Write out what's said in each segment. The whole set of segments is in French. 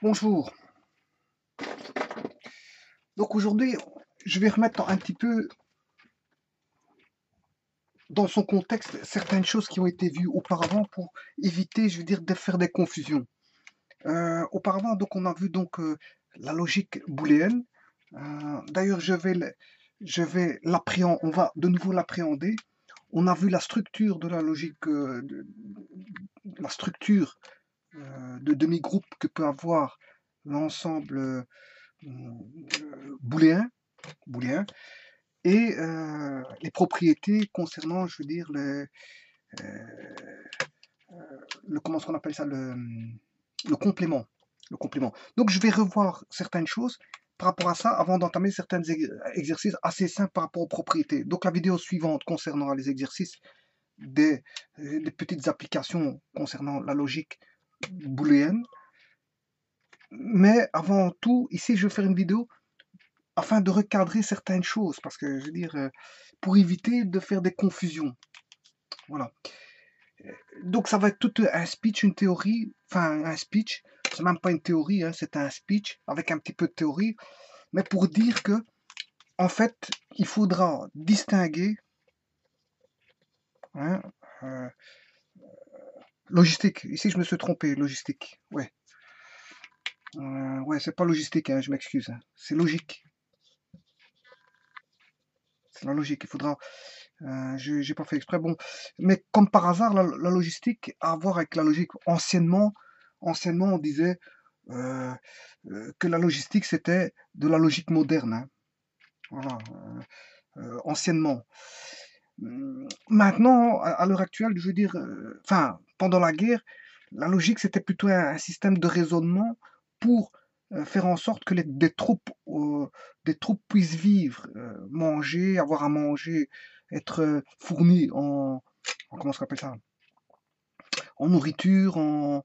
Bonjour. Donc aujourd'hui, je vais remettre un petit peu dans son contexte certaines choses qui ont été vues auparavant pour éviter, je veux dire, de faire des confusions. Auparavant, donc, on a vu donc la logique booléenne. D'ailleurs, je vais l'appréhender. On va de nouveau l'appréhender. On a vu la structure de la logique, la structure de demi-groupe que peut avoir l'ensemble booléen. booléen. Et les propriétés concernant, je veux dire, comment est-ce qu'on appelle ça, le complément. Le complément. Donc, je vais revoir certaines choses par rapport à ça avant d'entamer certains exercices assez simples par rapport aux propriétés. Donc, la vidéo suivante concernera les exercices des petites applications concernant la logique booléenne. Mais avant tout, ici, je vais faire une vidéo afin de recadrer certaines choses, parce que, je veux dire, pour éviter de faire des confusions. Voilà. Donc ça va être tout un speech, une théorie, enfin un speech, c'est même pas une théorie, hein, c'est un speech avec un petit peu de théorie, mais pour dire que, en fait, il faudra distinguer, hein, euh, logistique, ici je me suis trompé, logistique, ouais. Ouais, c'est pas logistique, hein, je m'excuse, hein. C'est logique. C'est la logique, il faudra... j'ai pas fait exprès, bon. Mais comme par hasard, la logistique a à voir avec la logique. Anciennement, on disait que la logistique, c'était de la logique moderne, hein. Voilà, anciennement. Maintenant, à l'heure actuelle, je veux dire, enfin, pendant la guerre, la logique, c'était plutôt un système de raisonnement pour faire en sorte que des troupes puissent vivre, manger, avoir à manger, être fournies comment ça s'appelle ça, en nourriture,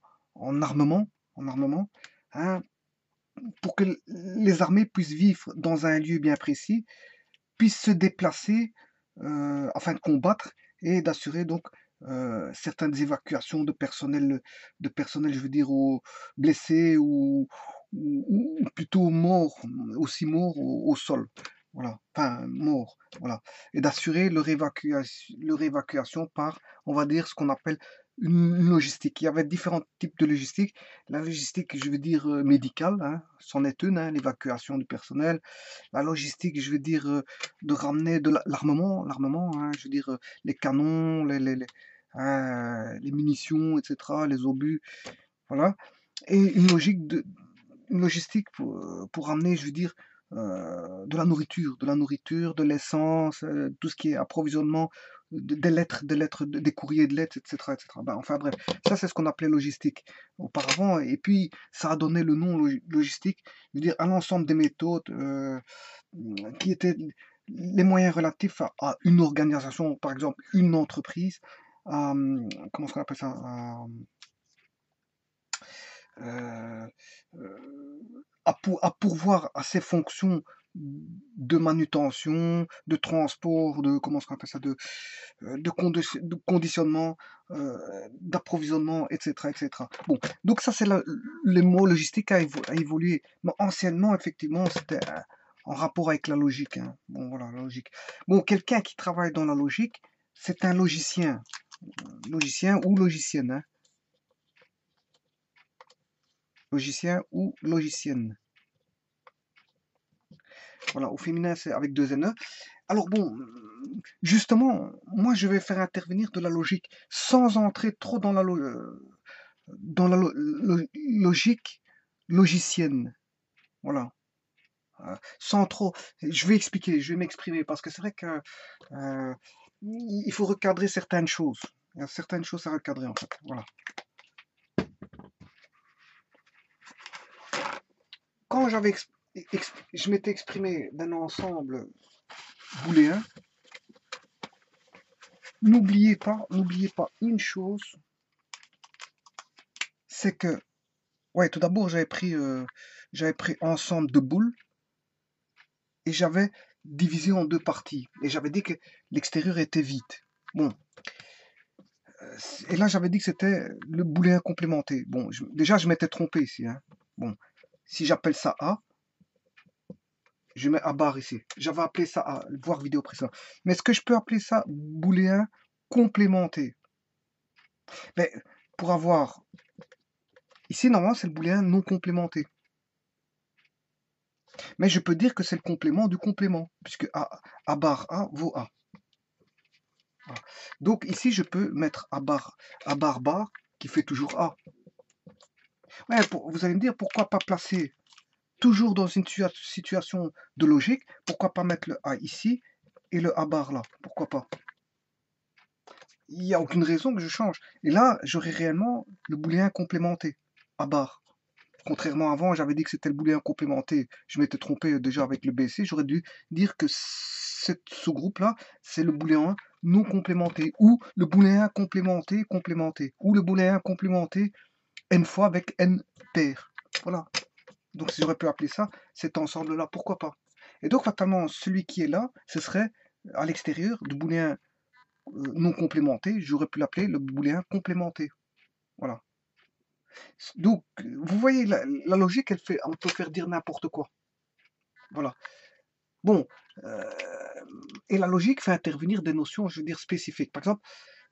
en armement, hein, pour que les armées puissent vivre dans un lieu bien précis, puissent se déplacer afin de combattre et d'assurer donc certaines évacuations de personnel, je veux dire, blessés ou plutôt morts, aussi morts au sol. Voilà, enfin morts, voilà. Et d'assurer leur évacuation par, on va dire, ce qu'on appelle une logistique. Il y avait différents types de logistique. La logistique, je veux dire, médicale, hein, c'en est une, hein, l'évacuation du personnel. La logistique, je veux dire, de ramener de l'armement, hein, je veux dire, les canons, les munitions, etc., les obus, voilà. Et une logistique pour ramener, je veux dire, de la nourriture, de l'essence, tout ce qui est approvisionnement, des lettres, des courriers de lettres, etc., etc. Ben, enfin bref, ça c'est ce qu'on appelait logistique auparavant, et puis ça a donné le nom logistique, je veux dire, à l'ensemble des méthodes qui étaient les moyens relatifs à une organisation, par exemple une entreprise, comment on appelle ça, euh, à pourvoir à ses fonctions de manutention, de transport, de comment on appelle ça, de conditionnement, d'approvisionnement, etc., etc. Bon, donc ça c'est le mot logistique a évolué. Mais anciennement, effectivement, c'était en rapport avec la logique, hein. Bon, voilà, la logique. Bon, quelqu'un qui travaille dans la logique, c'est un logicien ou logicienne, hein. Logicien ou logicienne. Voilà, au féminin, c'est avec deux N. Alors bon, justement, moi, je vais faire intervenir de la logique sans entrer trop dans la logique logicienne. Voilà. Sans trop. Je vais expliquer, je vais m'exprimer, parce que c'est vrai que il faut recadrer certaines choses. Il y a certaines choses à recadrer, en fait. Voilà. Quand je m'étais exprimé d'un ensemble booléen, n'oubliez pas une chose, c'est que, ouais, tout d'abord, j'avais pris ensemble de boules et j'avais divisé en deux parties. Et j'avais dit que l'extérieur était vide. Bon. Et là, j'avais dit que c'était le booléen complémenté. Bon, déjà, je m'étais trompé ici, hein. Bon. Si j'appelle ça A, je mets A barre ici. J'avais appelé ça A, voir vidéo précédente. Mais est-ce que je peux appeler ça booléen complémenté? Mais pour avoir... Ici, normalement, c'est le booléen non complémenté. Mais je peux dire que c'est le complément du complément, puisque A barre A vaut A. Voilà. Donc ici, je peux mettre A barre barre, qui fait toujours A. Ouais, vous allez me dire, pourquoi pas placer toujours dans une situation de logique, pourquoi pas mettre le A ici et le A barre là? Pourquoi pas? Il n'y a aucune raison que je change. Et là, j'aurais réellement le booléen complémenté, A barre. Contrairement à avant, j'avais dit que c'était le booléen complémenté. Je m'étais trompé déjà avec le BC. J'aurais dû dire que ce groupe-là, c'est le booléen non complémenté, ou le booléen complémenté complémenté, ou le booléen complémenté n fois avec n paires. Voilà. Donc si j'aurais pu appeler ça cet ensemble-là, pourquoi pas? Et donc fatalement, celui qui est là, ce serait à l'extérieur du booléen non complémenté, j'aurais pu l'appeler le booléen complémenté. Voilà. Donc, vous voyez, la logique, on peut faire dire n'importe quoi. Voilà. Bon, et la logique fait intervenir des notions, je veux dire, spécifiques. Par exemple,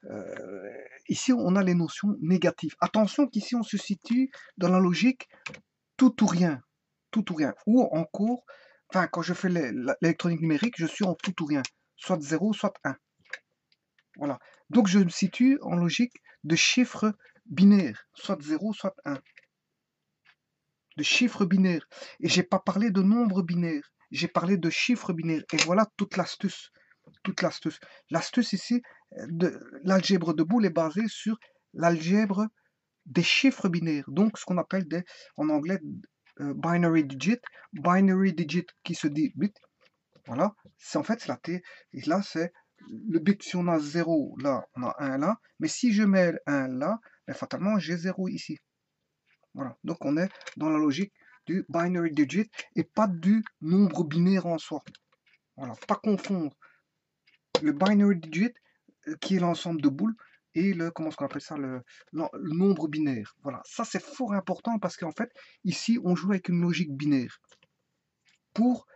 ici, on a les notions négatives. Attention qu'ici, on se situe dans la logique tout ou rien. Tout ou rien. Ou en cours, enfin, quand je fais l'électronique numérique, je suis en tout ou rien. Soit 0, soit 1. Voilà. Donc, je me situe en logique de chiffres binaires. Soit 0, soit 1. De chiffres binaires. Et j'ai pas parlé de nombres binaires. J'ai parlé de chiffres binaires. Et voilà toute l'astuce. Toute l'astuce. L'astuce ici, de l'algèbre de Boole est basée sur l'algèbre des chiffres binaires. Donc, ce qu'on appelle en anglais binary digit. Binary digit qui se dit bit. Voilà. C'est en fait, c'est la T. Et là, c'est le bit. Si on a 0, là, on a 1 là. Mais si je mets 1 là, ben, fatalement, j'ai 0 ici. Voilà. Donc, on est dans la logique du binary digit et pas du nombre binaire en soi. Voilà. Pas confondre le binary digit, qui est l'ensemble de boules, et comment est-ce qu'on appelle ça, le nombre binaire. Voilà. Ça, c'est fort important parce qu'en fait, ici, on joue avec une logique binaire pour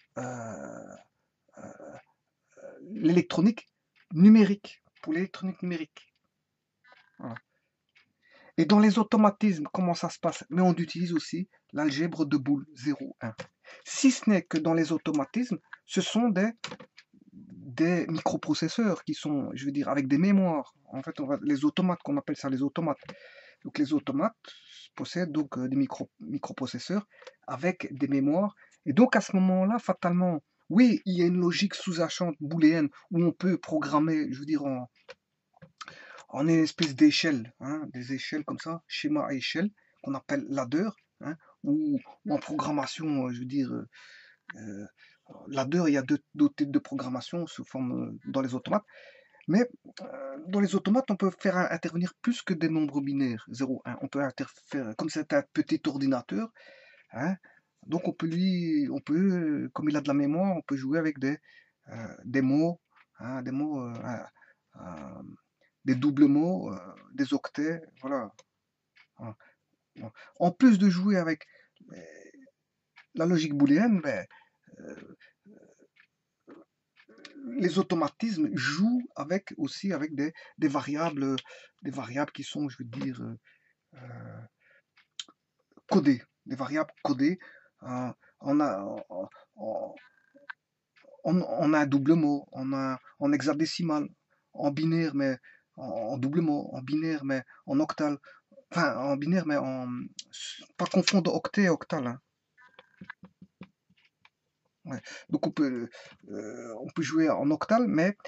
l'électronique numérique. Pour l'électronique numérique. Voilà. Et dans les automatismes, comment ça se passe? Mais on utilise aussi l'algèbre de Boole 0, 1. Si ce n'est que dans les automatismes, ce sont des microprocesseurs qui sont, je veux dire, avec des mémoires. En fait, les automates, qu'on appelle ça les automates. Donc les automates possèdent donc des microprocesseurs avec des mémoires. Et donc à ce moment-là, fatalement, oui, il y a une logique sous-jacente booléenne où on peut programmer, je veux dire, en une espèce d'échelle, hein, des échelles comme ça, schéma à échelle, qu'on appelle ladder, hein, ou en programmation, je veux dire, ladder, il y a deux types de programmation sous forme dans les automates. Mais dans les automates, on peut faire intervenir plus que des nombres binaires, 0, 1. On peut interférer, comme c'est un petit ordinateur, hein, donc comme il a de la mémoire, on peut jouer avec des mots, hein, des doubles mots, des octets, voilà. En plus de jouer avec la logique booléenne, ben, les automatismes jouent aussi avec des variables qui sont, je veux dire, codées, des variables codées. On a, on a un double mot, on a en hexadécimal, en binaire, mais en double mot, en binaire, mais en octal. Enfin, en binaire, mais pas confondre octet et octal. Hein. Ouais. Donc on peut jouer en octal, mais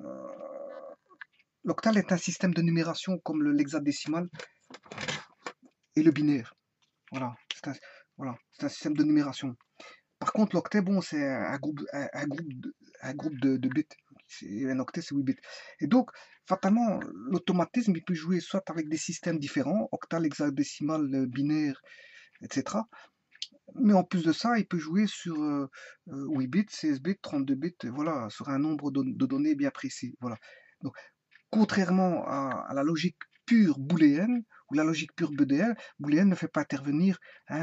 l'octal est un système de numération comme l'hexadécimal et le binaire. Voilà, c'est un système de numération. Par contre, l'octet, bon, c'est un groupe de bits. Un octet, c'est 8 bits. Et donc, fatalement, l'automatisme, il peut jouer soit avec des systèmes différents, octal, hexadécimal, binaire, etc. Mais en plus de ça, il peut jouer sur 8 bits, 16 bits, 32 bits, voilà, sur un nombre de données bien précis. Voilà. Donc, contrairement à la logique pure booléenne, ou la logique pure booléenne ne fait pas intervenir hein,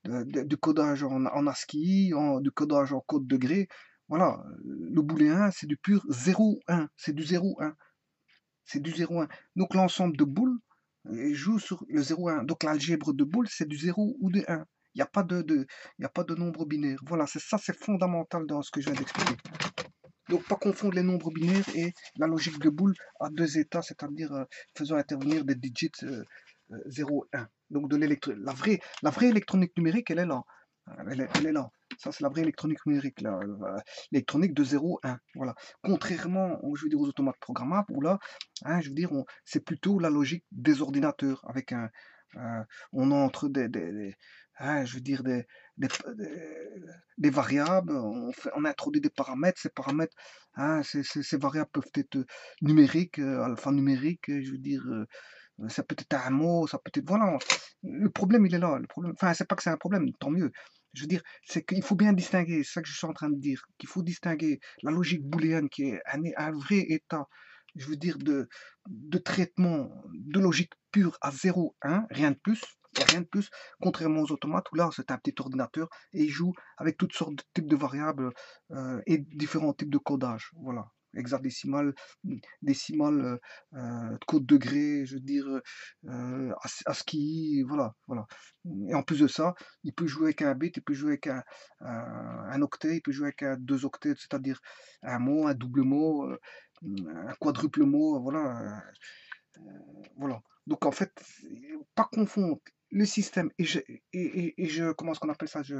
du codage en ASCII, du codage en code degré. Voilà, le booléen, c'est du pur 0-1, c'est du 0-1, c'est du 0-1. Donc l'ensemble de boules joue sur le 0-1. Donc l'algèbre de boules, c'est du 0 ou du 1. Il n'y a pas il y a pas de nombre binaire. Voilà, c'est ça, c'est fondamental dans ce que je viens d'expliquer. Donc, pas confondre les nombres binaires et la logique de Boole à deux états, c'est-à-dire faisant intervenir des digits 0 et 1. Donc, la vraie électronique numérique, elle est là. Elle est là. Ça, c'est la vraie électronique numérique, l'électronique de 0, 1. Voilà. Contrairement, je veux dire, aux automates programmables, où là, hein, je veux dire, c'est plutôt la logique des ordinateurs, avec on entre hein, je veux dire, des, des variables, on introduit des paramètres, ces paramètres, hein, ces variables peuvent être numériques, alphanumériques, je veux dire, ça peut être un mot, ça peut être, voilà, le problème il est là, le problème, enfin c'est pas que c'est un problème, tant mieux, je veux dire, c'est qu'il faut bien distinguer, c'est ça que je suis en train de dire, qu'il faut distinguer la logique booléenne qui est un vrai état, je veux dire, de traitement de logique pure à 0, 1, rien de plus, rien de plus, contrairement aux automates où là c'est un petit ordinateur et il joue avec toutes sortes de types de variables et différents types de codage. Voilà, hexadécimal, décimal, code degré, je veux dire, ASCII, voilà, voilà. Et en plus de ça, il peut jouer avec un bit, il peut jouer avec un octet, il peut jouer avec deux octets, c'est-à-dire un mot, un double mot, un quadruple mot, voilà. Voilà. Donc en fait, pas confondre le système comment est-ce qu'on appelle ça?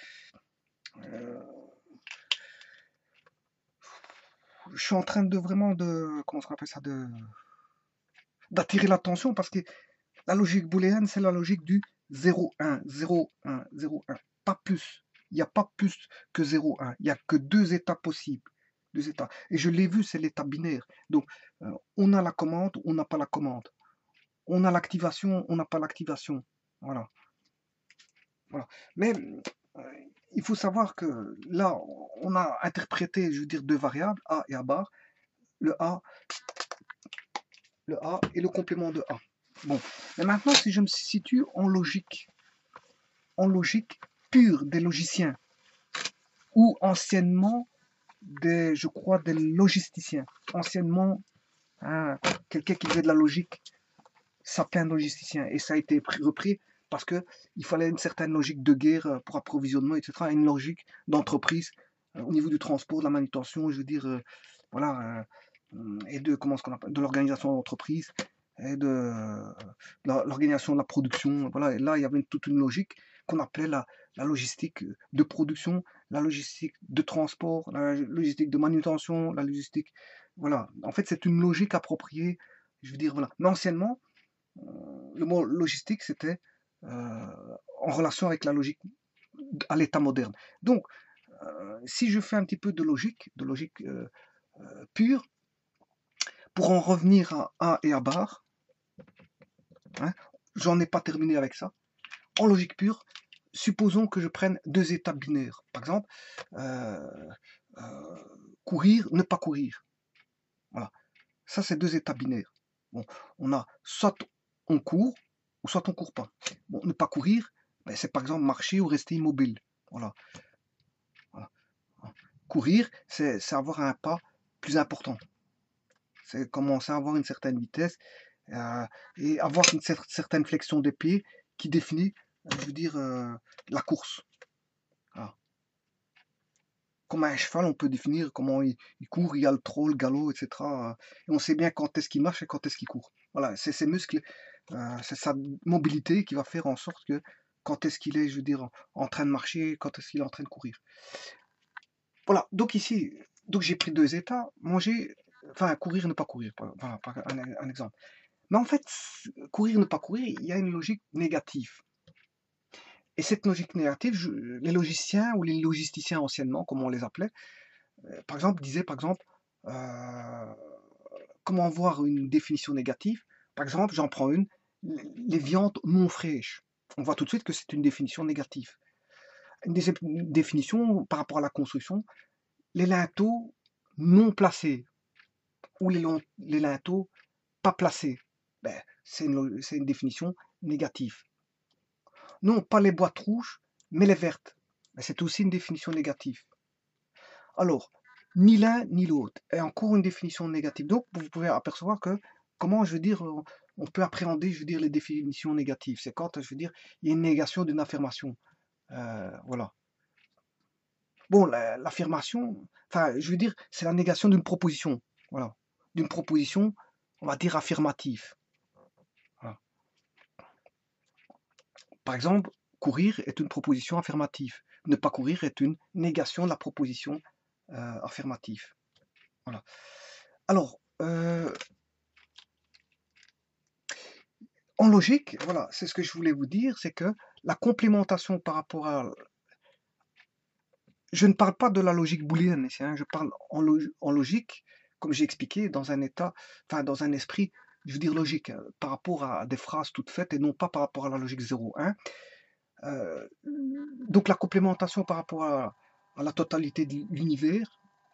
Euh, je suis en train de vraiment comment est-ce qu'on appelle ça? D'attirer l'attention parce que la logique booléenne, c'est la logique du 0-1, 0-1, 0-1, pas plus. Il n'y a pas plus que 0-1. Il n'y a que deux états possibles. Deux états. Et je l'ai vu, c'est l'état binaire. Donc, on a la commande, on n'a pas la commande. On a l'activation, on n'a pas l'activation. Voilà. Voilà. Mais il faut savoir que là, on a interprété, je veux dire, deux variables, A et A bar, le A, le A et le complément de A. Bon, mais maintenant, si je me situe en logique pure des logiciens, ou anciennement je crois, des logisticiens. Anciennement, hein, quelqu'un qui faisait de la logique s'appelait un logisticien, et ça a été repris parce qu'il fallait une certaine logique de guerre pour approvisionnement, etc., une logique d'entreprise au niveau du transport, de la manutention, je veux dire, voilà, et de, comment ce qu'on appelle, de l'organisation d'entreprise, et de l'organisation de la production. Voilà, et là, il y avait toute une logique qu'on appelait la logistique de production, la logistique de transport, la logistique de manutention, la logistique. Voilà, en fait, c'est une logique appropriée, je veux dire, voilà. Mais anciennement, le mot logistique, c'était en relation avec la logique à l'état moderne. Donc, si je fais un petit peu de logique pure, pour en revenir à A et à bar, hein, j'en ai pas terminé avec ça. En logique pure, supposons que je prenne deux états binaires. Par exemple, euh, courir, ne pas courir. Voilà. Ça, c'est deux états binaires. Bon, on a soit on court, ou soit on court pas. Bon, ne pas courir, ben, c'est par exemple marcher ou rester immobile. Voilà. Voilà. Courir, c'est avoir un pas plus important. C'est commencer à avoir une certaine vitesse et avoir une certaine flexion des pieds qui définit, je veux dire, la course. Voilà. Comme un cheval, on peut définir comment il court, il y a le trot, le galop, etc. Et on sait bien quand est-ce qu'il marche et quand est-ce qu'il court. Voilà, c'est ses muscles, c'est sa mobilité qui va faire en sorte que quand est-ce qu'il est, je veux dire, en train de marcher, quand est-ce qu'il est en train de courir. Voilà, donc ici, donc j'ai pris deux états, manger, enfin courir, ne pas courir, voilà, par un exemple. Mais en fait, courir, ne pas courir, il y a une logique négative. Et cette logique négative, les logiciens ou les logisticiens anciennement, comme on les appelait, par exemple, disaient, par exemple, euh, comment voir une définition négative. Par exemple, j'en prends une, les viandes non fraîches. On voit tout de suite que c'est une définition négative. Une définition par rapport à la construction, les linteaux non placés ou les linteaux pas placés. Ben, c'est une définition négative. Non, pas les boîtes rouges, mais elle est verte. Mais c'est aussi une définition négative. Alors, ni l'un ni l'autre est encore une définition négative. Donc, vous pouvez apercevoir que comment, je veux dire, on peut appréhender, je veux dire, les définitions négatives. C'est quand, je veux dire, il y a une négation d'une affirmation. Voilà. Bon, l'affirmation, enfin, je veux dire, c'est la négation d'une proposition. Voilà. D'une proposition, on va dire, affirmative. Voilà. Par exemple, courir est une proposition affirmative. Ne pas courir est une négation de la proposition affirmative. Voilà. Alors, en logique, voilà, c'est ce que je voulais vous dire, c'est que la complémentation par rapport à... Je ne parle pas de la logique booléenne ici, hein, je parle en logique, comme j'ai expliqué, dans un état, enfin dans un esprit, je veux dire logique, par rapport à des phrases toutes faites et non pas par rapport à la logique 0,1. Donc la complémentation par rapport à la totalité de l'univers,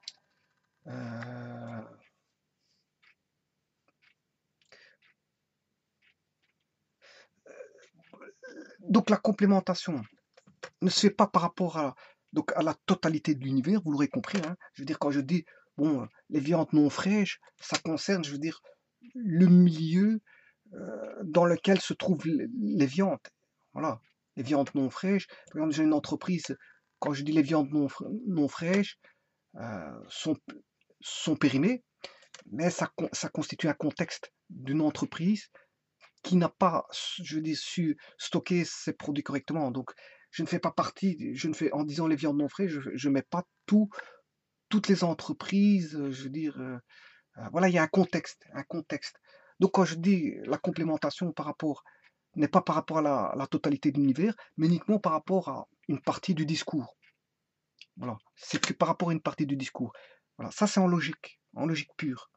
donc la complémentation ne se fait pas par rapport donc à la totalité de l'univers, vous l'aurez compris, hein. Je veux dire, quand je dis, bon, les viandes non fraîches, ça concerne, je veux dire, le milieu dans lequel se trouvent les viandes. Voilà, les viandes non fraîches. Par exemple, j'ai une entreprise, quand je dis les viandes non fraîches, sont, sont périmées, mais ça constitue un contexte d'une entreprise qui n'a pas, je veux dire, su stocker ses produits correctement. Donc, je ne fais pas partie, je ne fais, en disant les viandes non fraîches, je ne mets pas toutes les entreprises, je veux dire, voilà, il y a un contexte, un contexte. Donc, quand je dis la complémentation par rapport, n'est pas par rapport à la totalité de l'univers, mais uniquement par rapport à une partie du discours. Voilà, c'est que par rapport à une partie du discours. Voilà, ça c'est en logique pure.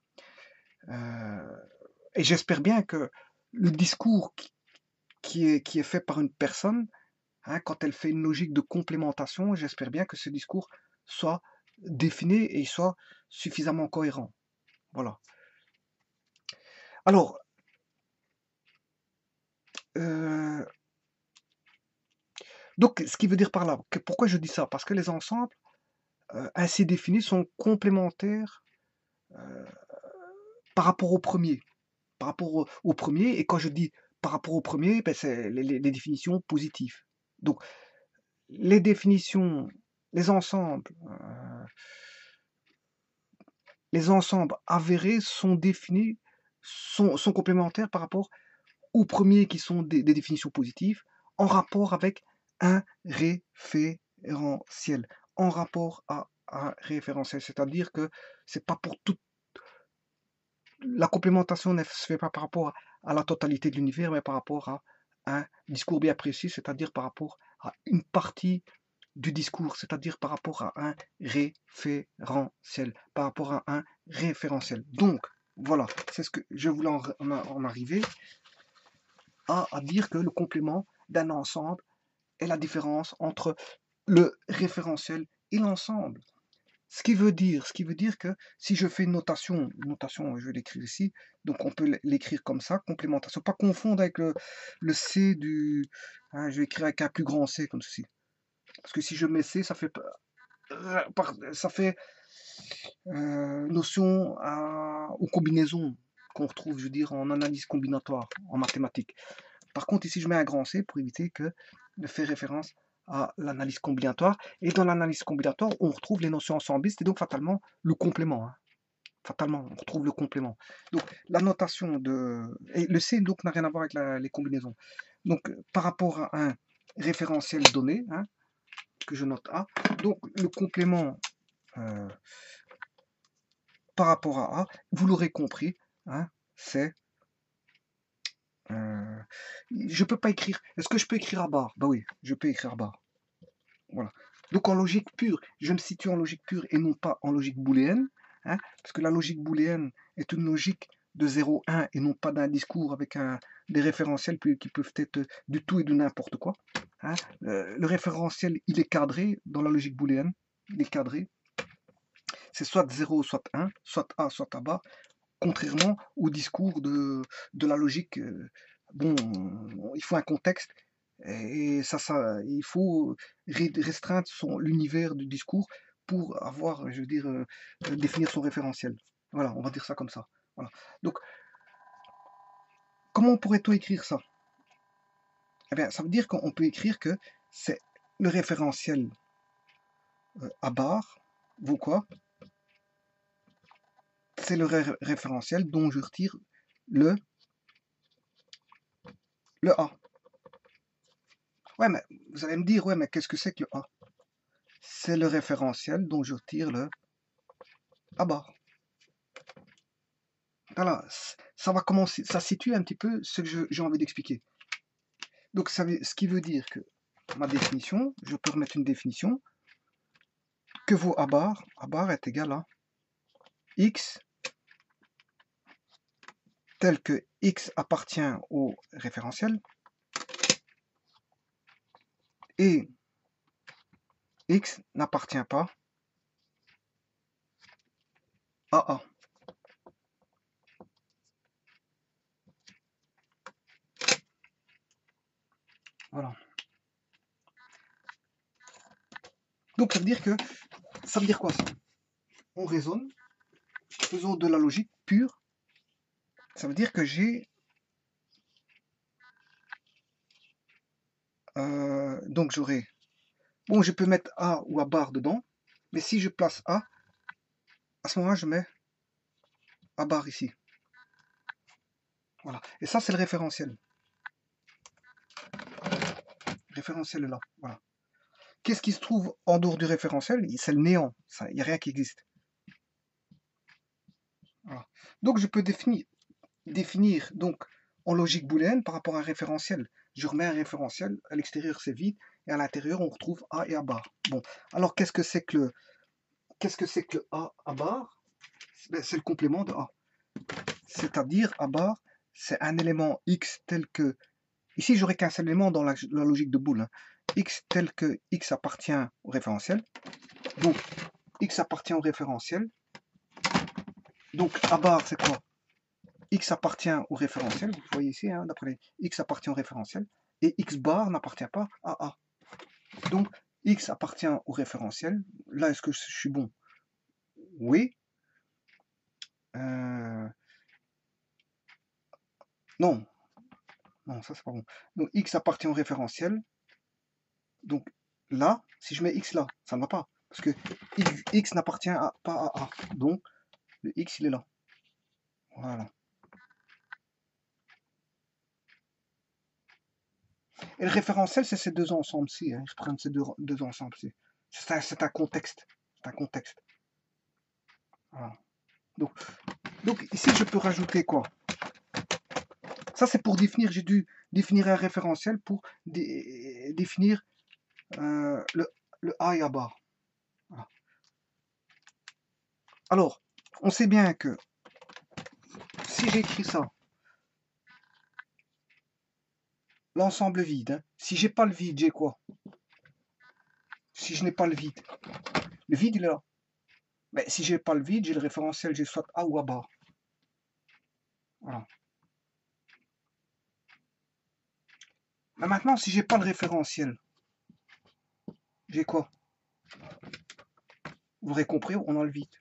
Et j'espère bien que le discours qui est fait par une personne, hein, quand elle fait une logique de complémentation, j'espère bien que ce discours soit défini et soit suffisamment cohérent. Voilà. Alors, donc, ce qui veut dire par là, pourquoi je dis ça? Parce que les ensembles ainsi définis sont complémentaires par rapport au premier. Par rapport au premier, et quand je dis par rapport au premier, ben, c'est les définitions positives. Donc, les définitions, les ensembles, les ensembles avérés sont définis, sont complémentaires par rapport aux premiers qui sont des définitions positives, en rapport avec un référentiel, en rapport à un référentiel. C'est-à-dire que c'est pas pour toute la complémentation ne se fait pas par rapport à la totalité de l'univers, mais par rapport à un discours bien précis, c'est-à-dire par rapport à une partie du discours, c'est-à-dire par rapport à un référentiel, par rapport à un référentiel. Donc, voilà, c'est ce que je voulais en arriver à dire que le complément d'un ensemble est la différence entre le référentiel et l'ensemble. Ce qui veut dire que si je fais une notation, je vais l'écrire ici, donc on peut l'écrire comme ça, complémentation, pas confondre avec le C du, hein, je vais écrire avec un plus grand C comme ceci. Parce que si je mets C, ça fait notion aux combinaisons qu'on retrouve, je veux dire, en analyse combinatoire, en mathématiques. Par contre, ici, je mets un grand C pour éviter que de faire référence à l'analyse combinatoire. Et dans l'analyse combinatoire, on retrouve les notions ensemblistes et donc fatalement le complément. Hein. Fatalement, on retrouve le complément. Donc, la notation de... Et le C, donc, n'a rien à voir avec les combinaisons. Donc, par rapport à un référentiel donné, hein, que je note A, donc le complément par rapport à A, vous l'aurez compris, hein, c'est... je peux pas écrire... Est-ce que je peux écrire à barre? Bah oui, je peux écrire à barre. Voilà. Donc en logique pure, je me situe en logique pure et non pas en logique booléenne, hein, parce que la logique booléenne est une logique de 0,1 et non pas d'un discours avec des référentiels qui peuvent être du tout et de n'importe quoi. Hein. Le référentiel, il est cadré dans la logique booléenne, il est cadré. C'est soit 0, soit 1, soit A, soit A bas, contrairement au discours de la logique. Bon, il faut un contexte. Et il faut restreindre l'univers du discours pour avoir, je veux dire, définir son référentiel. Voilà, on va dire ça comme ça. Voilà. Donc, comment pourrait-on écrire ça? Eh bien, ça veut dire qu'on peut écrire que c'est le référentiel à barre, vaut quoi? C'est le référentiel dont je retire le, le A. Ouais, mais vous allez me dire, ouais, mais qu'est-ce que c'est que le A? C'est le référentiel dont je retire le A barre. Voilà, ça va commencer, ça situe un petit peu ce que j'ai envie d'expliquer. Donc, ce qui veut dire que ma définition, je peux remettre une définition, que vaut A barre? A barre est égal à X tel que X appartient au référentiel et X n'appartient pas à A. Voilà. Donc ça veut dire quoi ça? On raisonne, faisons de la logique pure. Ça veut dire que j'ai donc j'aurai, bon, je peux mettre A ou A barre dedans, mais si je place A, à ce moment-là je mets A barre ici. Voilà. Et ça c'est le référentiel. Référentiel est là. Voilà. Qu'est-ce qui se trouve en dehors du référentiel? C'est le néant. Il n'y a rien qui existe. Voilà. Donc je peux définir donc en logique booléenne par rapport à un référentiel. Je remets un référentiel, à l'extérieur c'est vide, et à l'intérieur on retrouve A et A barre. Bon, alors qu'est-ce que c'est que le A barre? Ben, c'est le complément de A. C'est-à-dire A barre, c'est un élément X tel que... Ici j'aurais qu'un seul élément dans la logique de boole. Hein. X tel que X appartient au référentiel. Donc X appartient au référentiel. Donc A barre c'est quoi? X appartient au référentiel, vous voyez ici, hein, d'après les X appartient au référentiel, et X bar n'appartient pas à A. Donc, X appartient au référentiel. Là, est-ce que je suis bon? Oui. Non. Non, ça c'est pas bon. Donc, X appartient au référentiel. Donc, là, si je mets X là, ça ne va pas. Parce que X n'appartient pas à A. Donc, le X, il est là. Voilà. Et le référentiel, c'est ces deux ensembles-ci. Hein. Je prends ces deux ensembles-ci. C'est un contexte. C'est un contexte. Voilà. Donc ici, je peux rajouter quoi? Ça, c'est pour définir, j'ai dû définir un référentiel pour définir le A et A bar. Voilà. Alors, on sait bien que si j'écris ça, l'ensemble vide, hein, si j'ai pas le vide, j'ai quoi? Si je n'ai pas le vide il est là. Mais si j'ai pas le vide, j'ai le référentiel, j'ai soit A ou A bar. Voilà. Mais maintenant, si j'ai pas le référentiel, j'ai quoi? Vous aurez compris, on a le vide.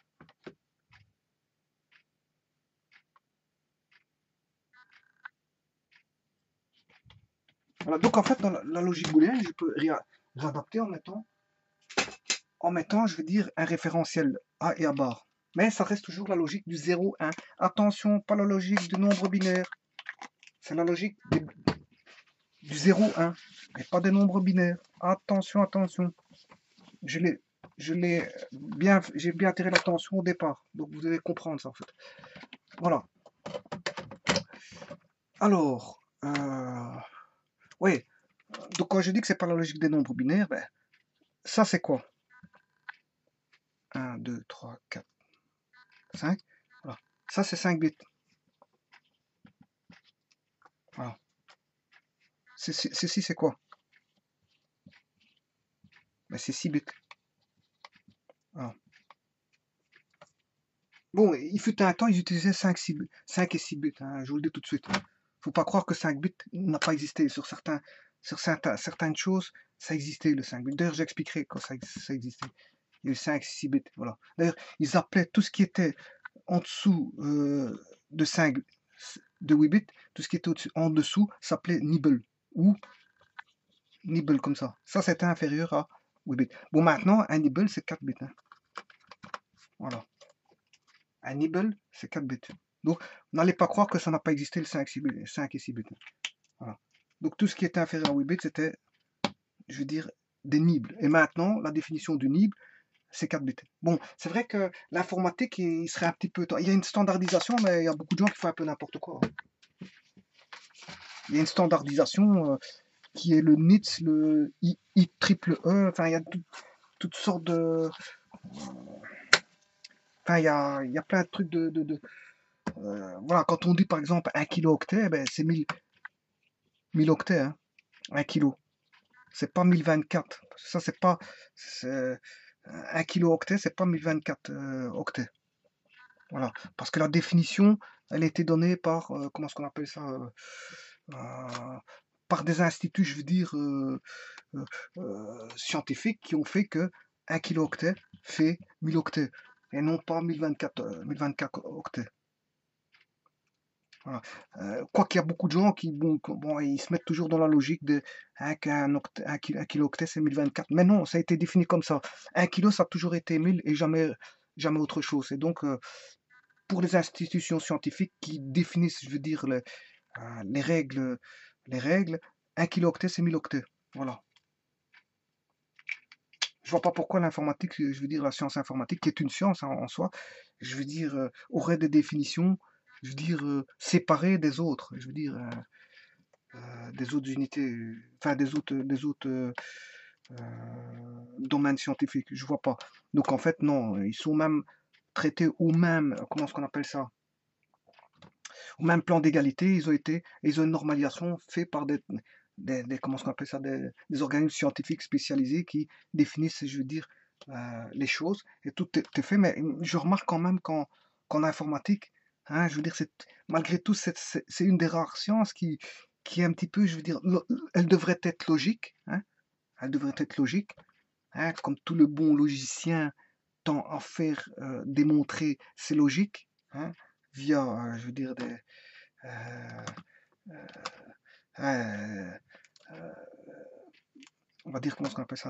Voilà. Donc en fait, dans la logique booléenne, je peux réadapter en mettant, je veux dire, un référentiel A et A bar. Mais ça reste toujours la logique du 0, 1. Attention, pas la logique du nombre binaire. C'est la logique du 0, 1. Et pas des nombres binaires. Attention, attention. J'ai bien attiré l'attention au départ. Donc vous devez comprendre ça en fait. Voilà. Alors, oui. Donc quand je dis que c'est pas la logique des nombres binaires, ben, ça c'est quoi? 1, 2, 3, 4, 5. Voilà. Ça c'est 5 bits. Voilà. Ceci c'est quoi? Ben, c'est 6 bits. Voilà. Bon, il fut un temps, ils utilisaient 5 et 6 bits. Hein, je vous le dis tout de suite. Faut pas croire que 5 bits n'a pas existé sur certains sur certaines choses, ça existait le 5 bits. D'ailleurs, j'expliquerai quand ça existait. Il y a eu 5, 6 bits, voilà. D'ailleurs, ils appelaient tout ce qui était en dessous de 5, de 8 bits, tout ce qui était en dessous s'appelait nibble, ou nibble comme ça. Ça, c'était inférieur à 8 bits. Bon, maintenant, un nibble, c'est 4 bits, hein. Voilà. Un nibble, c'est 4 bits. Donc, n'allez pas croire que ça n'a pas existé le 5, 6 bits, 5 et 6 bits. Voilà. Donc, tout ce qui était inférieur à 8 bits, c'était, je veux dire, des nibbles. Et maintenant, la définition du nibble, c'est 4 bits. Bon, c'est vrai que l'informatique, il serait un petit peu... Il y a une standardisation, mais il y a beaucoup de gens qui font un peu n'importe quoi. Il y a une standardisation qui est le NITS, le IEEE, enfin, il y a toutes sortes de... Enfin, il y a plein de trucs voilà, quand on dit par exemple 1 kilo-octet, ben, c'est 1000 octets, hein, 1 kilo. C'est pas 1024. Ça, c'est pas... 1 kilo-octet, c'est pas 1024 octets. Voilà. Parce que la définition, elle a été donnée par, comment est-ce qu'on appelle ça par des instituts, je veux dire, scientifiques qui ont fait que 1 kilo-octet fait 1000 octets et non pas 1024 octets. Voilà. Quoi qu'il y a beaucoup de gens qui bon, ils se mettent toujours dans la logique de qu'un un kilo-octet c'est 1024. Mais non, ça a été défini comme ça. 1 kilo, ça a toujours été 1000 et jamais autre chose. Et donc, pour les institutions scientifiques qui définissent, je veux dire, les règles, les règles, 1 kilo-octet c'est 1000 octets. Voilà. Je vois pas pourquoi l'informatique, je veux dire la science informatique, qui est une science en soi, je veux dire, aurait des définitions, je veux dire, séparées des autres. Je veux dire, des autres unités, enfin des autres domaines scientifiques. Je vois pas. Donc en fait, non, ils sont même traités au même, comment est-ce qu'on appelle ça? Au même plan d'égalité, ils ont une normalisation faite par comment est-ce qu'on appelle ça, des organismes scientifiques spécialisés qui définissent, je veux dire, les choses. Et tout est fait. Mais je remarque quand même qu'en informatique, hein, je veux dire, malgré tout, c'est une des rares sciences qui est un petit peu, je veux dire, elle devrait être logique, hein, elle devrait être logique, hein, comme tout le bon logicien tend à faire démontrer ses logiques, hein, via, je veux dire, euh, euh, euh, on va dire, comment est-ce qu'on appelle ça,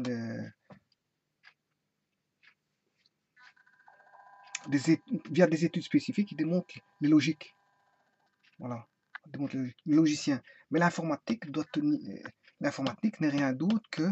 via des études spécifiques qui démontrent les logiques. Voilà, démontrent les logiciens. Mais l'informatique n'est rien d'autre que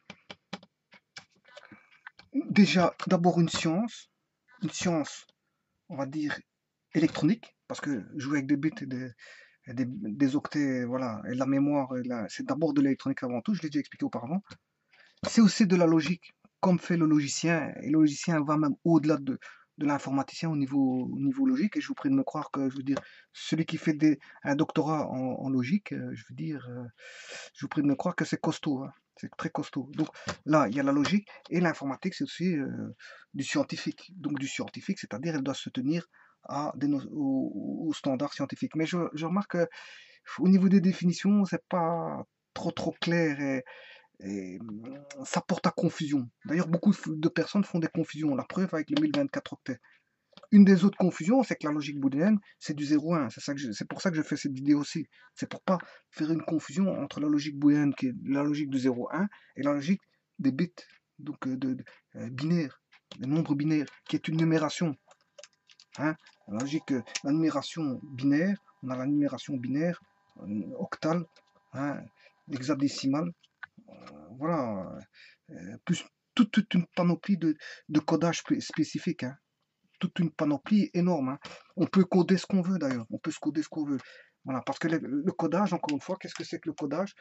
déjà d'abord une science, on va dire, électronique, parce que jouer avec des bits et des octets, voilà, et la mémoire, c'est d'abord de l'électronique avant tout, je l'ai déjà expliqué auparavant. C'est aussi de la logique, comme fait le logicien, et le logicien va même au-delà de l'informaticien au niveau logique, et je vous prie de me croire que, je veux dire, celui qui fait un doctorat en logique, je veux dire, je vous prie de me croire que c'est costaud, hein, c'est très costaud. Donc là, il y a la logique, et l'informatique, c'est aussi du scientifique. Donc du scientifique, c'est-à-dire elle doit se tenir aux standards scientifiques. Mais je remarque que au niveau des définitions, c'est pas trop clair, et ça porte à confusion. D'ailleurs, beaucoup de personnes font des confusions. La preuve avec le 1024 octets. Une des autres confusions, c'est que la logique booléenne, c'est du 0-1. C'est pour ça que je fais cette vidéo aussi. C'est pour pas faire une confusion entre la logique booléenne, qui est la logique du 0-1, et la logique des bits, donc binaires, des nombres binaires, qui est une numération. Hein. La logique, la numération binaire, on a la numération binaire, octale, hein, hexadécimale, voilà, plus toute une panoplie de codage spécifique, hein, toute une panoplie énorme, hein. On peut coder ce qu'on veut d'ailleurs, on peut se coder ce qu'on veut. Voilà, parce que le codage, encore une fois, qu'est-ce que c'est que le codage?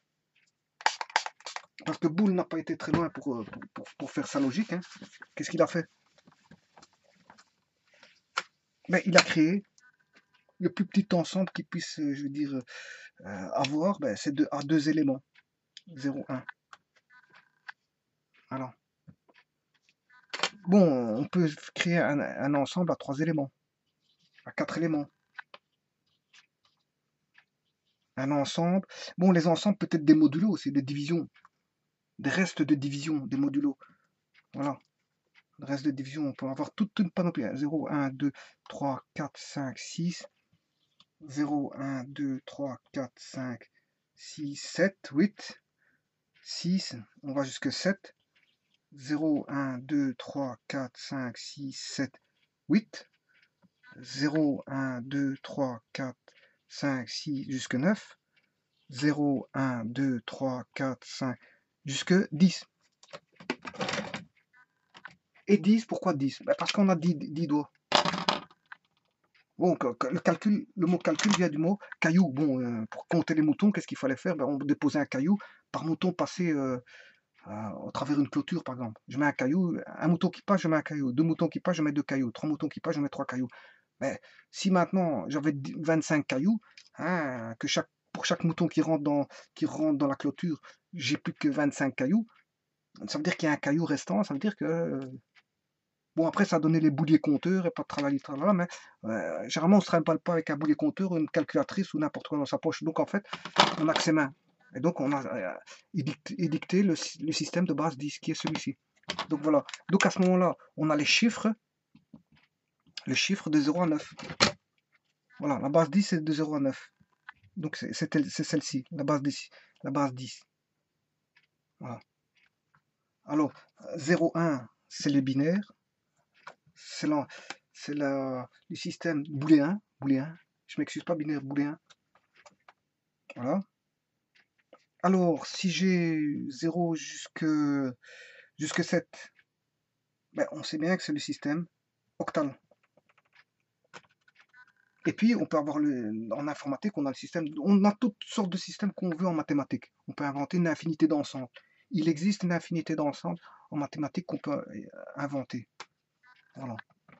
Parce que Boole n'a pas été très loin pour faire sa logique, hein. Qu'est-ce qu'il a fait? Ben, il a créé le plus petit ensemble qu'il puisse, je veux dire, avoir, ben, c'est à deux éléments, 0, 1. Alors, bon, on peut créer un ensemble à 3 éléments, à 4 éléments. un ensemble. Bon, les ensembles, peut-être des modulos, c'est des divisions, des restes de division, des modulos. Voilà. Le reste de division, on peut avoir toute une panoplie. 0, 1, 2, 3, 4, 5, 6. 0, 1, 2, 3, 4, 5, 6, 7, 8, 6. On va jusque 7. 0, 1, 2, 3, 4, 5, 6, 7, 8. 0, 1, 2, 3, 4, 5, 6, jusque 9. 0, 1, 2, 3, 4, 5, jusque 10. Et 10, pourquoi 10? Ben parce qu'on a 10 doigts. Bon, le mot calcul vient du mot caillou. Bon, pour compter les moutons, qu'est-ce qu'il fallait faire? Ben, on déposait un caillou par mouton passé au travers d'une clôture, par exemple. Je mets un caillou, un mouton qui passe, je mets un caillou. Deux moutons qui passent, je mets deux cailloux. Trois moutons qui passent, je mets trois cailloux. Mais si maintenant j'avais 25 cailloux, hein, pour chaque mouton qui rentre dans la clôture, j'ai plus que 25 cailloux, ça veut dire qu'il y a un caillou restant, ça veut dire que bon, après, ça a donné les bouliers compteurs et pas de tralali tralala, mais généralement, on ne se trimballe pas avec un boulier compteur, une calculatrice ou n'importe quoi dans sa poche. Donc, en fait, on a que ses mains. Et donc, on a édicté le système de base 10, qui est celui-ci. Donc, voilà. Donc, à ce moment-là, on a les chiffres de 0 à 9. Voilà, la base 10, c'est de 0 à 9. Donc, c'est celle-ci, la base 10. La base 10. Voilà. Alors, 0, 1, c'est les binaires. C'est le système booléen. Je m'excuse pas, binaire booléen. Voilà. Alors, si j'ai 0 jusque 7, ben, on sait bien que c'est le système octal. Et puis, on peut avoir en informatique, on a le système, on a toutes sortes de systèmes qu'on veut en mathématiques. On peut inventer une infinité d'ensembles. Il existe une infinité d'ensembles en mathématiques qu'on peut inventer. Voilà.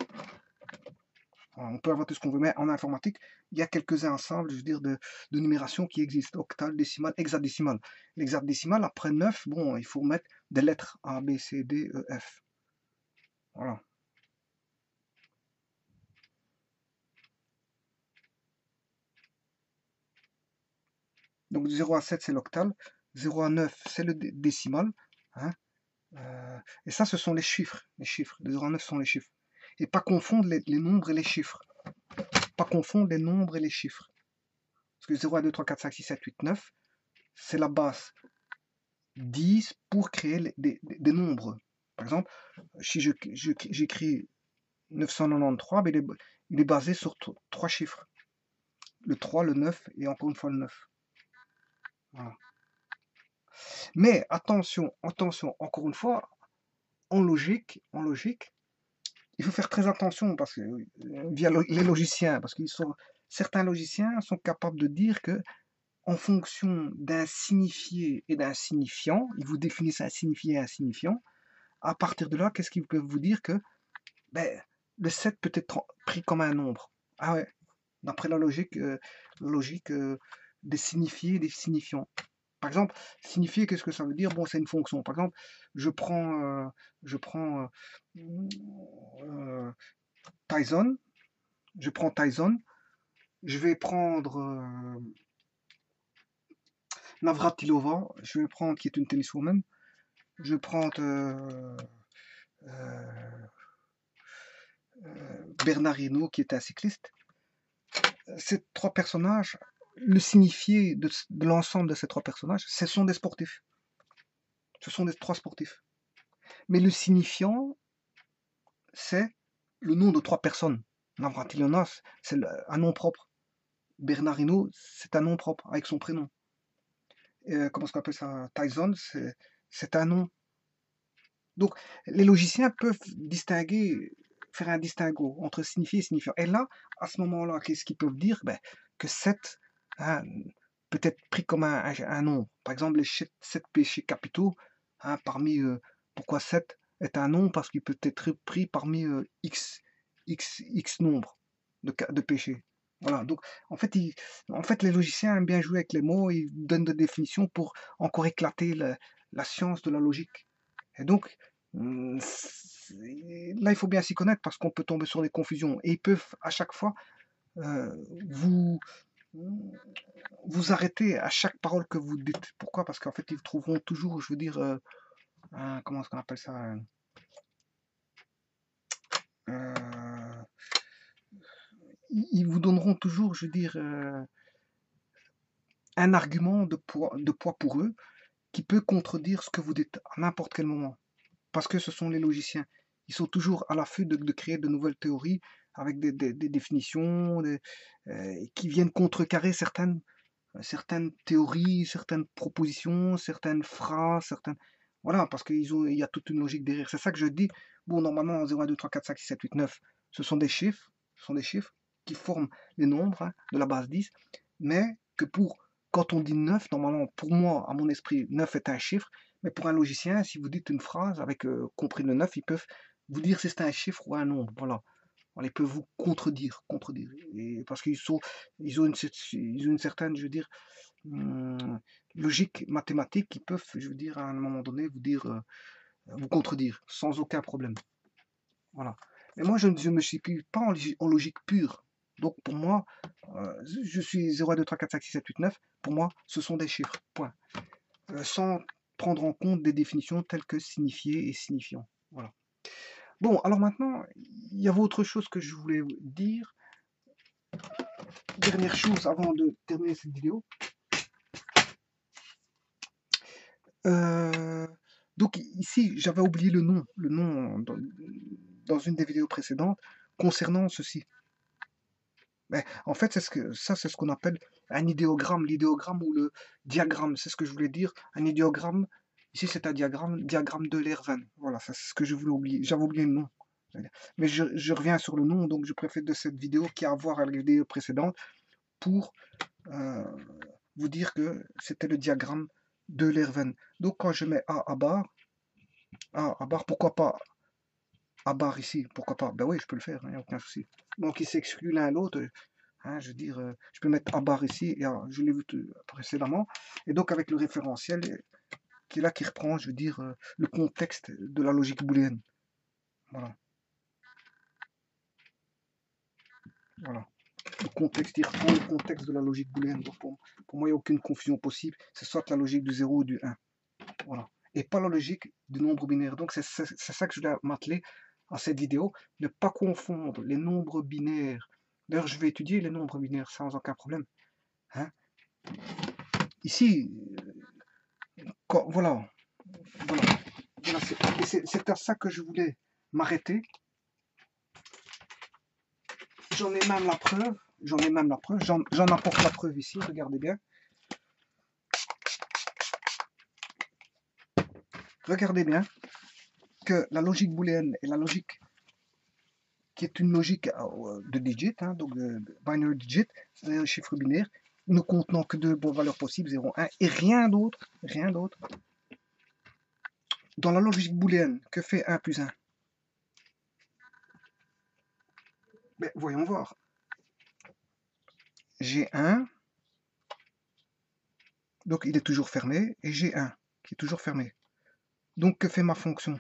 On peut inventer ce qu'on veut, mais en informatique, il y a quelques ensembles, je veux dire, de numération qui existent. Octal, décimal, hexadécimal. L'hexadécimal, après 9, bon, il faut mettre des lettres A, B, C, D, E, F. Voilà. Donc de 0 à 7, c'est l'octal. 0 à 9, c'est le décimal. Hein. Et ça, ce sont les chiffres. Les chiffres. De 0 à 9 sont les chiffres. Et pas confondre les nombres et les chiffres. Pas confondre les nombres et les chiffres. Parce que 0 à 2, 3, 4, 5, 6, 7, 8, 9, c'est la base 10 pour créer des nombres. Par exemple, si j'écris 993, ben il est basé sur trois chiffres. Le 3, le 9 et encore une fois le 9. Voilà. Mais attention, encore une fois, en logique, il faut faire très attention parce que via les logiciens, parce que certains logiciens sont capables de dire que en fonction d'un signifié et d'un signifiant, ils vous définissent un signifié et un signifiant. À partir de là, qu'est-ce qu'ils peuvent vous dire que ben, le 7 peut être pris comme un nombre. Ah ouais, d'après la logique des signifiés et des signifiants. Par exemple, signifier, qu'est-ce que ça veut dire? Bon, c'est une fonction. Par exemple, je prends Tyson, je vais prendre Navratilova, je vais prendre qui est une tenniswoman, je vais prendre Bernard Hinault qui est un cycliste. Ces trois personnages, le signifié de l'ensemble de ces trois personnages, ce sont des sportifs. Ce sont des trois sportifs. Mais le signifiant, c'est le nom de trois personnes. Navratilova, c'est un nom propre. Bernard Hinault, c'est un nom propre, avec son prénom. Comment est-ce qu'on appelle ça? Tyson, c'est un nom. Donc, les logiciens peuvent faire un distinguo entre signifié et signifiant. Et là, à ce moment-là, qu'est-ce qu'ils peuvent dire? Ben, que 7 hein, peut être pris comme un nombre. Par exemple, les 7 péchés capitaux, hein, pourquoi 7 est un nombre? Parce qu'il peut être pris parmi X nombres de péchés. Voilà, donc en fait, les logiciens aiment bien jouer avec les mots, ils donnent des définitions pour encore éclater la science de la logique. Et donc, là, il faut bien s'y connaître parce qu'on peut tomber sur des confusions. Et ils peuvent à chaque fois euh, vous, vous arrêtez à chaque parole que vous dites. Pourquoi? Parce qu'en fait, ils trouveront toujours, je veux dire, comment est-ce qu'on appelle ça? Euh, ils vous donneront toujours, je veux dire, un argument de poids pour eux qui peut contredire ce que vous dites à n'importe quel moment. Parce que ce sont les logiciens. Ils sont toujours à l'affût de créer de nouvelles théories avec des définitions qui viennent contrecarrer certaines théories, certaines propositions, certaines phrases, certaines... Voilà, parce qu'il y a toute une logique derrière. C'est ça que je dis. Bon, normalement, 0, 1, 2, 3, 4, 5, 6, 7, 8, 9, ce sont des chiffres. Ce sont des chiffres qui forment les nombres hein, de la base 10. Mais que quand on dit 9, normalement, pour moi, à mon esprit, 9 est un chiffre. Mais pour un logicien, si vous dites une phrase avec compris le 9, ils peuvent vous dire si c'est un chiffre ou un nombre. Voilà. Ils peuvent vous contredire. Et parce ils ont une certaine, je veux dire, logique mathématique qui peuvent, je veux dire, à un moment donné, vous dire, vous contredire sans aucun problème. Voilà. Mais moi, je ne me situe pas en logique pure. Donc, pour moi, je suis 0, 2, 3, 4, 5, 6, 7, 8, 9. Pour moi, ce sont des chiffres. Point. Sans prendre en compte des définitions telles que signifié et signifiant. Voilà. Bon, alors maintenant, il y avait autre chose que je voulais dire. Dernière chose avant de terminer cette vidéo. Donc ici, j'avais oublié le nom dans une des vidéos précédentes concernant ceci. Mais en fait, c'est ce qu'on appelle un idéogramme, l'idéogramme ou le diagramme. C'est ce que je voulais dire. Un idéogramme, ici c'est un diagramme de Lervan. Voilà, c'est ce que je voulais oublier. J'avais oublié le nom. Mais je reviens sur le nom, donc je préfère de cette vidéo qui a à voir avec la vidéo précédente pour vous dire que c'était le diagramme de Lervan. Donc quand je mets A à barre, pourquoi pas A barre ici, pourquoi pas? Ben oui, je peux le faire, il n'y a aucun souci. Donc il s'exclut l'un l'autre. Hein, je veux dire, je peux mettre A barre ici, et je l'ai vu précédemment. Et donc avec le référentiel, qui est là, qui reprend, je veux dire, le contexte de la logique booléenne. Voilà. Voilà. Le contexte, il reprend le contexte de la logique booléenne. Donc pour moi, il n'y a aucune confusion possible. C'est soit la logique du 0 ou du 1. Voilà. Et pas la logique du nombre binaire. Donc c'est ça que je dois m'atteler à cette vidéo. Ne pas confondre les nombres binaires. D'ailleurs, je vais étudier les nombres binaires sans aucun problème. Hein? Ici, voilà. C'est à ça que je voulais m'arrêter. J'en ai même la preuve. J'en apporte la preuve ici, regardez bien. Regardez bien que la logique booléenne et la logique qui est une logique de digit, hein, donc de binary digit, c'est un chiffre binaire, ne contenant que deux valeurs possibles, 0, 1, et rien d'autre. Dans la logique booléenne, que fait 1 plus 1? Mais voyons voir. J'ai 1, donc il est toujours fermé, et j'ai 1, qui est toujours fermé. Donc que fait ma fonction?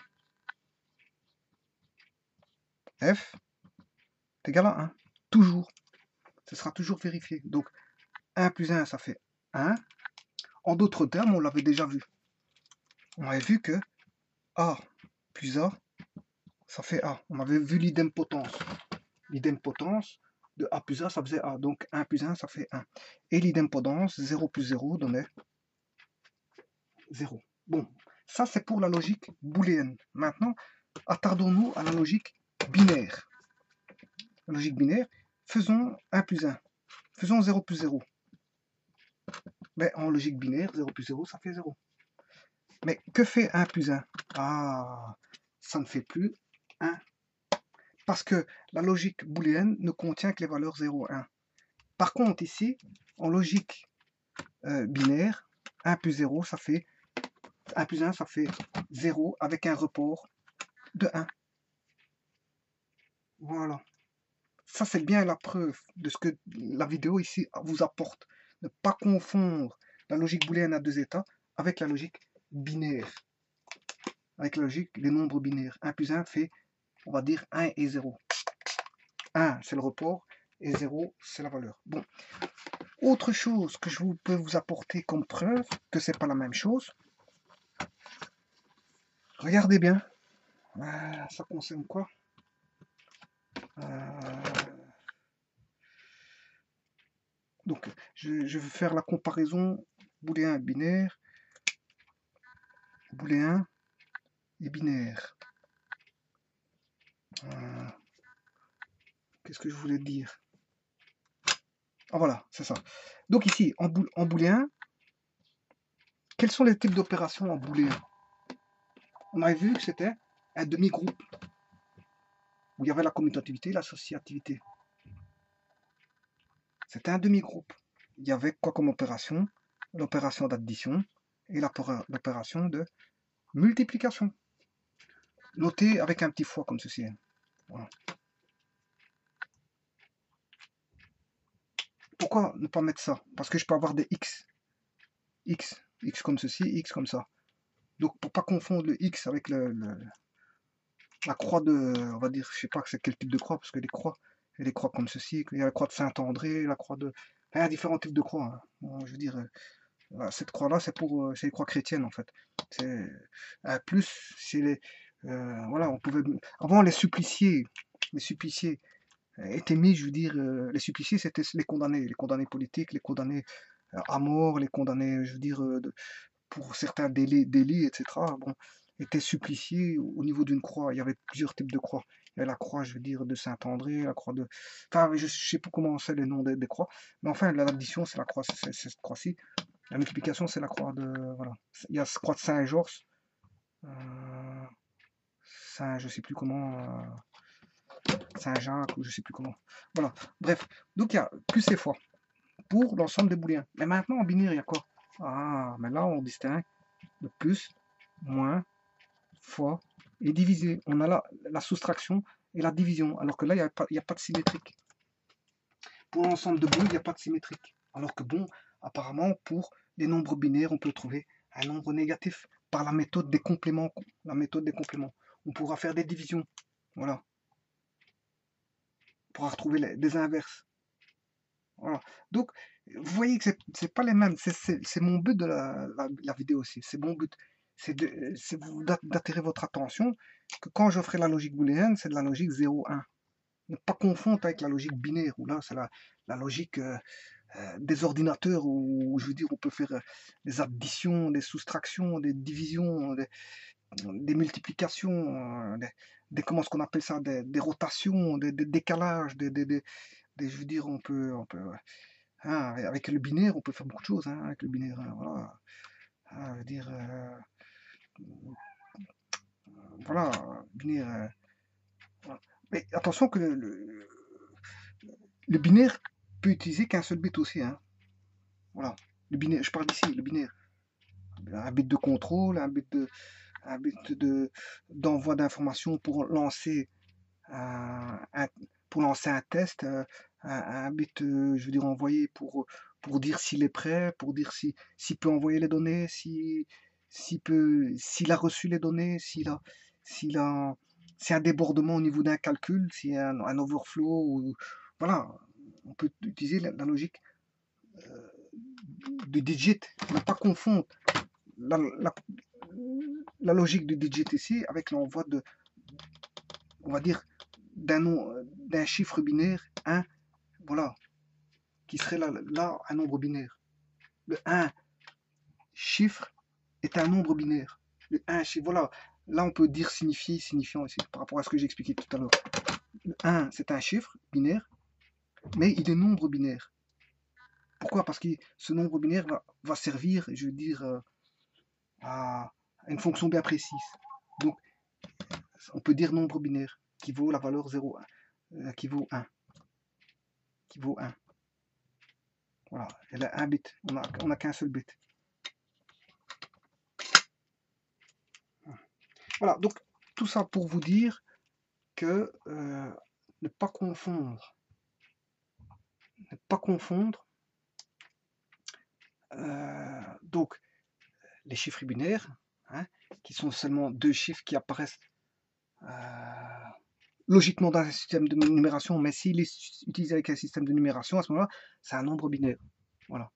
F est égal à 1. Toujours. Ce sera toujours vérifié. Donc 1 plus 1, ça fait 1. En d'autres termes, on l'avait déjà vu. On avait vu que A plus A, ça fait A. On avait vu l'idempotence. L'idempotence de A plus A, ça faisait A. Donc 1 plus 1, ça fait 1. Et l'idempotence, 0 plus 0 donnait 0. Bon, ça c'est pour la logique booléenne. Maintenant, attardons-nous à la logique binaire. La logique binaire, faisons 1 plus 1. Faisons 0 plus 0. Mais en logique binaire, 0 plus 0, ça fait 0. Mais que fait 1 plus 1? Ah, ça ne fait plus 1. Parce que la logique booléenne ne contient que les valeurs 0 et 1. Par contre, ici, en logique binaire, 1 plus 0, ça fait 1 plus 1, ça fait 0 avec un report de 1. Voilà. Ça, c'est bien la preuve de ce que la vidéo ici vous apporte. Ne pas confondre la logique booléenne à deux états avec la logique binaire. Avec la logique des nombres binaires. 1 plus 1 fait, on va dire, 1 et 0. 1, c'est le report, et 0, c'est la valeur. Bon. Autre chose que peux vous apporter comme preuve que c'est pas la même chose, regardez bien. Ça concerne quoi? Donc, je vais faire la comparaison booléen binaire, booléen et binaire. Qu'est-ce que je voulais dire? Ah voilà, c'est ça. Donc ici, en booléen, quels sont les types d'opérations en booléen? On avait vu que c'était un demi-groupe, où il y avait la commutativité et l'associativité. C'était un demi-groupe. Il y avait quoi comme opération? L'opération d'addition et l'opération de multiplication. Notez avec un petit fois comme ceci. Voilà. Pourquoi ne pas mettre ça? Parce que je peux avoir des x. X comme ceci, x comme ça. Donc pour pas confondre le x avec la croix de, on va dire, je sais pas c'est quel type de croix, parce que les croix, il y a des croix comme ceci, il y a la croix de Saint-André, la croix de... Enfin, il y a différents types de croix. Hein. Bon, je veux dire, cette croix-là, c'est les croix chrétiennes en fait. C'est plus, c'est les, voilà, on pouvait, avant les suppliciés étaient mis, je veux dire, les suppliciés c'était les condamnés politiques, les condamnés à mort, les condamnés, je veux dire, pour certains délits, etc. Bon, étaient suppliciés au niveau d'une croix. Il y avait plusieurs types de croix. Il y avait la croix, je veux dire, de Saint-André, la croix de... Enfin, je ne sais pas comment c'est les noms des croix. Mais enfin, l'addition, c'est la croix, c'est cette croix-ci. La multiplication, c'est la croix de... Voilà. Il y a la croix de Saint-Georges. Saint, je sais plus comment... Saint-Jacques, ou je sais plus comment. Voilà. Bref. Donc, il y a plus et fois pour l'ensemble des booléens. Mais maintenant, en binaire, il y a quoi? Ah, mais là, on distingue le plus, moins, fois et divisé. On a là la soustraction et la division, alors que là, il n'y a pas de symétrique. Pour l'ensemble de boules, il n'y a pas de symétrique. Alors que bon, apparemment, pour les nombres binaires, on peut trouver un nombre négatif par la méthode des compléments. La méthode des compléments. On pourra faire des divisions. Voilà. On pourra retrouver des inverses. Voilà. Donc, vous voyez que c'est pas les mêmes. C'est mon but de la vidéo aussi. C'est mon but. C'est d'attirer votre attention que quand je ferai la logique booléenne, c'est de la logique 0-1. Ne pas confondre avec la logique binaire, où là, c'est la logique des ordinateurs, où je veux dire, on peut faire des additions, des soustractions, des divisions, des multiplications, comment est-ce qu'on appelle ça, des rotations, des décalages, je veux dire, on peut hein, avec le binaire, on peut faire beaucoup de choses, hein, avec le binaire, hein, voilà. Je veux dire, voilà, binaire. Voilà. Mais attention que le binaire peut utiliser qu'un seul bit aussi, hein. Voilà. Le binaire, je parle d'ici, le binaire. Un bit de contrôle, un bit d'envoi d'informations pour lancer un test, un bit, je veux dire, envoyé pour dire s'il est prêt, pour dire s'il peut envoyer les données, s'il a reçu les données, s'il a, un débordement au niveau d'un calcul, s'il y a un overflow, voilà, on peut utiliser la logique de digit, ne pas confondre la, la, la logique de digit ici avec l'envoi de, on va dire, d'un chiffre binaire, 1, voilà, qui serait là un nombre binaire. Le 1 chiffre est un nombre binaire. Le 1 chiffre, voilà, là on peut dire signifiant ici, par rapport à ce que j'ai expliqué tout à l'heure. Le 1, c'est un chiffre binaire, mais il est nombre binaire. Pourquoi? Parce que ce nombre binaire va servir, je veux dire, à une fonction bien précise. Donc, on peut dire nombre binaire, qui vaut la valeur 0, qui vaut 1. Qui vaut 1. Voilà, elle a un bit, on n'a qu'un seul bit. Voilà, donc tout ça pour vous dire que ne pas confondre, donc les chiffres binaires, hein, qui sont seulement deux chiffres qui apparaissent logiquement dans un système de numération, mais s'il est utilisé avec un système de numération, à ce moment-là, c'est un nombre binaire. Voilà,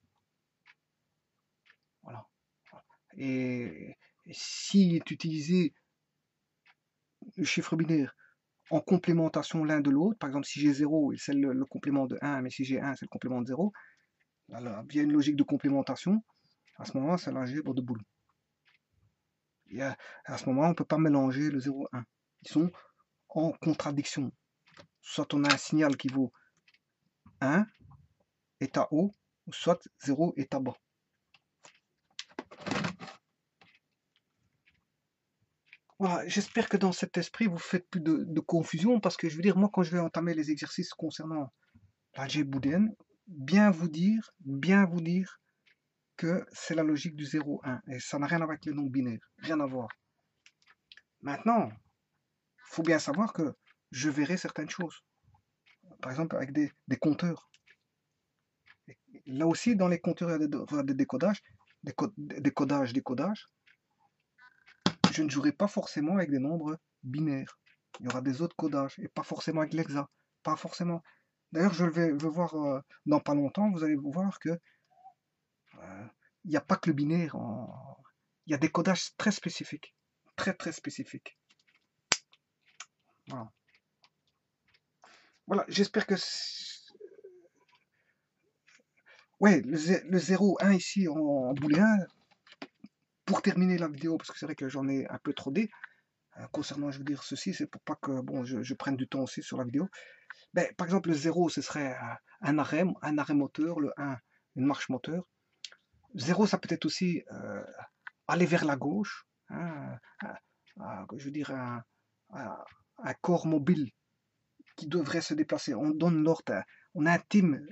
voilà. Et, et s'il est utilisé le chiffre binaire en complémentation l'un de l'autre, par exemple si j'ai 0, c'est le complément de 1, mais si j'ai 1, c'est le complément de 0, alors il y a une logique de complémentation, à ce moment-là, c'est l'algèbre de Boole. À ce moment-là, on ne peut pas mélanger le 0 et 1. Ils sont en contradiction. Soit on a un signal qui vaut 1, état haut, ou soit 0, état bas. Voilà, j'espère que dans cet esprit, vous faites plus de confusion, parce que je veux dire, moi, quand je vais entamer les exercices concernant l'algèbre booléenne, bien vous dire que c'est la logique du 0-1, et ça n'a rien à voir avec les nombres binaires, rien à voir. Maintenant, il faut bien savoir que je verrai certaines choses, par exemple avec des compteurs. Là aussi, dans les compteurs, il y a des décodages, décodage, je ne jouerai pas forcément avec des nombres binaires. Il y aura des autres codages, et pas forcément avec l'hexa, pas forcément. D'ailleurs, je vais voir dans pas longtemps, vous allez voir que il n'y a pas que le binaire, il y a des codages très spécifiques, très spécifiques. Voilà, voilà, j'espère que... Ouais, le 0, 1 ici en booléen, pour terminer la vidéo, parce que c'est vrai que j'en ai un peu trop dit, concernant, je veux dire, ceci, c'est pour pas que bon, je prenne du temps aussi sur la vidéo. Ben, par exemple, le 0, ce serait un arrêt moteur, le 1, une marche moteur. 0, ça peut être aussi aller vers la gauche, hein, je veux dire, un corps mobile qui devrait se déplacer. On donne l'ordre, on intime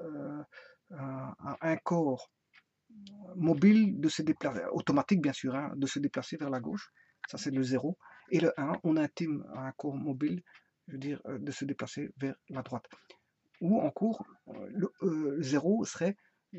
un corps mobile de se déplacer, automatique bien sûr, hein, de se déplacer vers la gauche. Ça, c'est le 0. Et le 1, on intime un corps mobile, je veux dire, de se déplacer vers la droite. Ou en cours, le 0 serait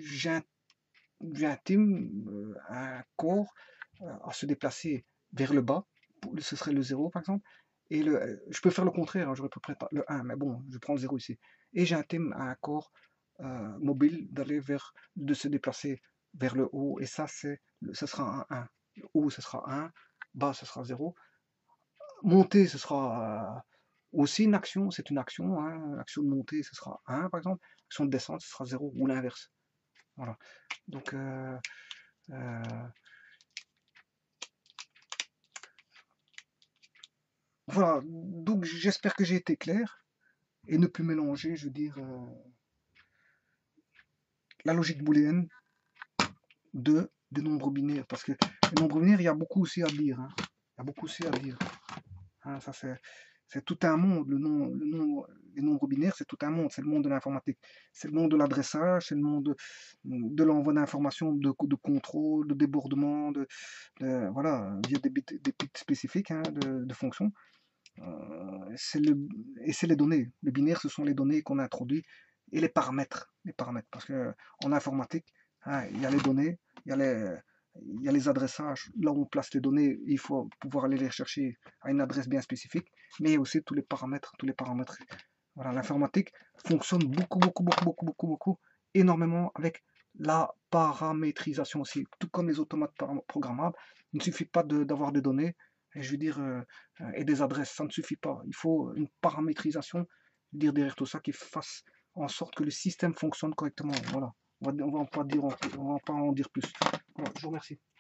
j'intime un corps à se déplacer vers le bas, ce serait le 0 par exemple, et je peux faire le contraire, hein, j'aurais pu prendre le 1, mais bon, je prends le 0 ici. Et j'intime un corps mobile de se déplacer vers le haut, et ça, ce sera un 1. Le haut, ce sera 1, bas, ce sera 0. Monter, ce sera aussi une action, c'est une action, hein. Action de montée, ce sera 1 par exemple, action de descente, ce sera 0, ou l'inverse. Voilà. Donc, voilà, donc j'espère que j'ai été clair et ne plus mélanger, je veux dire, la logique booléenne des nombres binaires, parce que les nombres binaires, il y a beaucoup aussi à dire, hein. Il y a beaucoup aussi à dire. Hein, ça c'est tout un monde, les nombres binaires, c'est tout un monde, c'est le monde de l'informatique, c'est le monde de l'adressage, c'est le monde de l'envoi d'informations, de contrôle, de débordement, voilà, via des bits spécifiques, hein, de fonctions. Et c'est les données. Le binaire, ce sont les données qu'on introduit et les paramètres. Parce que en informatique, hein, il y a les données, il y a les adressages. Là où on place les données, il faut pouvoir aller les chercher à une adresse bien spécifique. Mais il y a aussi tous les paramètres, Voilà, l'informatique fonctionne beaucoup, énormément avec la paramétrisation aussi. Tout comme les automates programmables, il ne suffit pas d'avoir des données, et je veux dire, et des adresses, ça ne suffit pas. Il faut une paramétrisation, dire derrière tout ça, qui fasse en sorte que le système fonctionne correctement. Voilà. On va pas en dire plus. Voilà, je vous remercie.